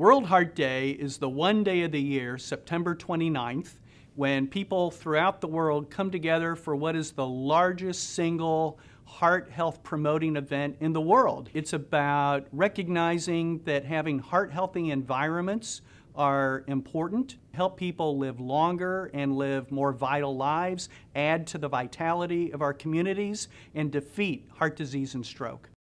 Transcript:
World Heart Day is the one day of the year, September 29th, when people throughout the world come together for what is the largest single heart health promoting event in the world. It's about recognizing that having heart-healthy environments are important, help people live longer and live more vital lives, add to the vitality of our communities, and defeat heart disease and stroke.